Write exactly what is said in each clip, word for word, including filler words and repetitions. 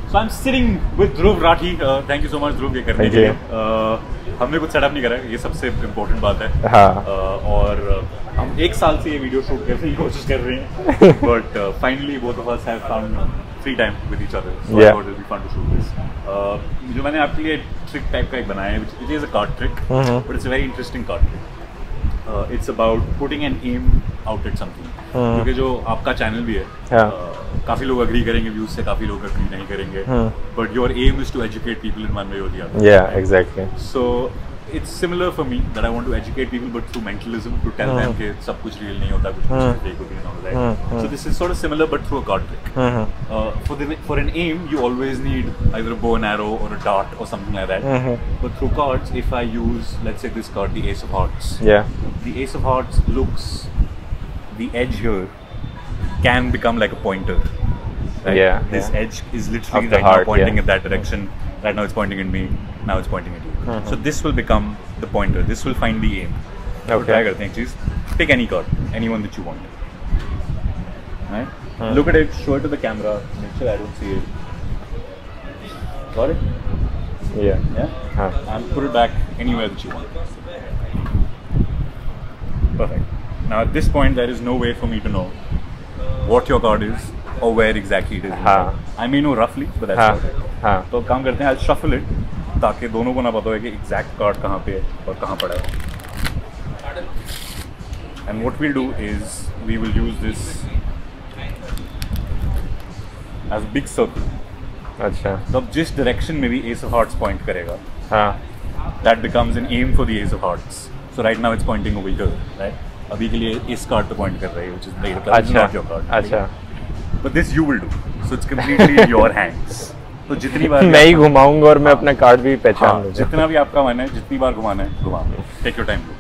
So I'm sitting with Dhruv Rathi. Uh, thank you so much Dhruv ये करने के लिए. Uh, हमने कुछ सेटअप नहीं करा है, ये सबसे इम्पोर्टेंट बात है. हाँ. uh, और uh, हम एक साल से ये वीडियो शूट करने की कोशिश कर रहे हैं. But uh, finally both of us have found free time with each other. So yeah. I thought it would be fun to shoot this. Uh, जो मैंने आपके लिए ट्रिक टाइप का एक बनाया है, which is a card trick, mm-hmm. but it's a very interesting card trick. Uh, it's about putting an aim out at something. hmm. क्योंकि जो आपका चैनल भी है, yeah. uh, काफी लोग अग्री करेंगे व्यूज से, काफी लोग अग्री नहीं करेंगे. But your aim is to educate people in one way और the other. Yeah exactly. So it's similar for me that I want to educate people, but through mentalism, to tell mm. them that सब कुछ real नहीं होता, कुछ कुछ fake होती है, and all that. Mm. So this is sort of similar, but through a card trick. Mm-hmm. Uh, for the for an aim, you always need either a bow and arrow or a dart or something like that. Mm-hmm. But through cards, if I use, let's say this card, the Ace of Hearts. Yeah. The Ace of Hearts looks, the edge here can become like a pointer. Right? Yeah. This yeah. edge is literally right heart, now pointing yeah. in that direction. Right now it's pointing at me. Now it's pointing at you. Mm-hmm. So this will become the pointer. This will find the aim. Okay. So try करते हैं चीज़. Pick any card, anyone that you want. Right? Hmm. Look at it. Show it to the camera. Make sure I don't see it. Got it? Yeah. Yeah. Huh. And put it back anywhere that you want. Perfect. Now at this point, there is no way for me to know what your card is or where exactly it is. Huh. I may know roughly, but that's huh. okay. हाँ. तो काम करते हैं, I'll shuffle it ताकि दोनों को ना पता हो कि exact card कहाँ पे है और कहाँ पड़ा है. And what we'll do is we will use this as big circle. अच्छा. तो अब जिस direction में भी Ace of Hearts point करेगा, हाँ. that becomes an aim for the Ace of Hearts. So right now it's pointing over here, right? अभी के लिए इस card पे point कर रही है, which is later card, not your card. अच्छा. But this you will do. So it's completely in your hands. तो जितनी बार मैं ही घुमाऊंगा और मैं अपना कार्ड भी पहचान लूंगा. जितना भी आपका मन है, जितनी बार घुमाना है घुमा. Take your time.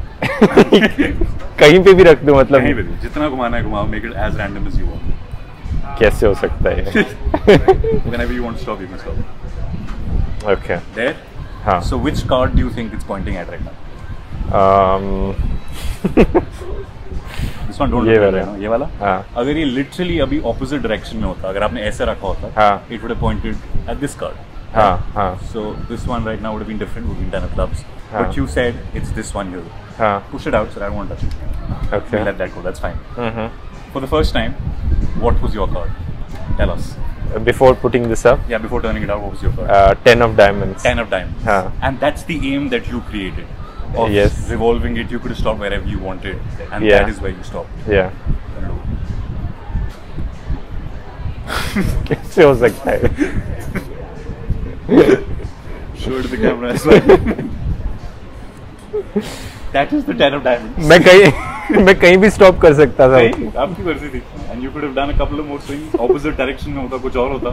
कहीं पे भी रख दो, मतलब कहीं पे भी जितना घुमाना है घुमाओ. Make it as random as you want. कैसे हो सकता है? Whenever you want to stop, you can stop. Okay. There. हाँ. So which card do you think it's pointing at right now? Um. This one don't ये वाला, ये वाला. हाँ. अगर ये literally अभी opposite direction में होता, अगर आपने ऐसे रखा होता, हाँ. it would have pointed at this card. हाँ, हाँ. So this one right now would have been different, would have been ten of clubs. हाँ. But you said it's this one here. हाँ. Push it out, so I don't want to touch it. Okay. We'll let that go. That's fine. Mm-hmm. For the first time, what was your card? Tell us. Uh, before putting this up? Yeah, before turning it out, what was your card? Uh, ten of diamonds. Ten of diamonds. हाँ. And that's the aim that you created. Of yes. revolving it, you could stop wherever you wanted, and yeah. that is where you stopped. Yeah. कैसे हो सकता है? Show it to the camera as well. That is the ten of diamonds. मैं कहीं मैं कहीं भी stop कर सकता था. नहीं, आपकी मर्जी थी. And you could have done a couple of more swings. Opposite direction में होता, कुछ और होता.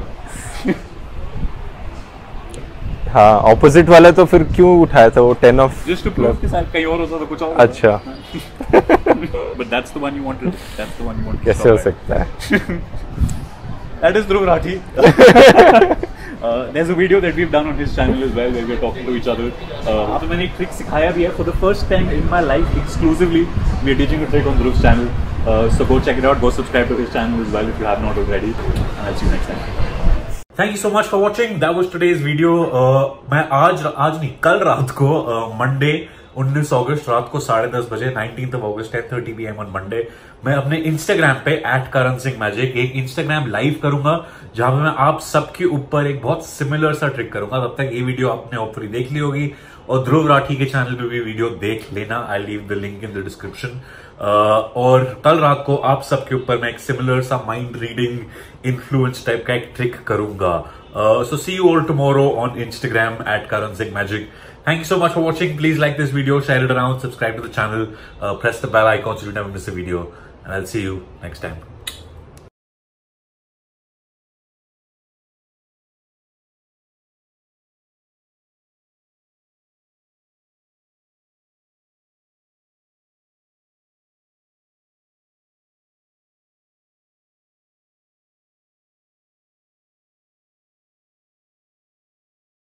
हाँ, ऑपोजिट वाला तो फिर क्यों उठाया था वो ten of? Just to prove कि शायद कहीं और होता तो कुछ और. अच्छा. But that's the one you wanted. That's the one you wanted. कैसे हो सकता है? That is Dhruv Rathi. uh, there's a video that we've done on his channel as well where we're talking to each other. Uh, तो मैंने एक trick सिखाया भी है. For the first time in my life, exclusively, we're teaching a trick on Dhruv's channel. Uh, so go check it out. Go subscribe to his channel as well if you have not already. And I'll see you next time. Thank you so much for watching. That was today's video. Uh, मैं आज आज नहीं कल रात को Monday uh, उन्नीस अगस्त रात को साढ़े दस बजे nineteenth of August ten thirty P M on Monday मैं अपने इंस्टाग्राम पे एट करन सिंह मैजिक एक इंस्टाग्राम लाइव करूंगा जहां पे मैं आप सबके ऊपर एक बहुत सिमिलर सा ट्रिक करूंगा. तब तक ये वीडियो आपने होपफुली देख ली होगी और ध्रुव राठी के चैनल पे भी वीडियो देख लेना. I leave the link in the description. Uh, और कल रात को आप सबके ऊपर मैं एक सिमिलर सा माइंड रीडिंग इन्फ्लुएंस टाइप का एक ट्रिक करूंगा. So see you all tomorrow on Instagram at Karan Singh magic. Thank you so much for watching. Please like this video, share it around, subscribe to the channel, uh, press the bell icon so you never miss a video, and I'll see you next time.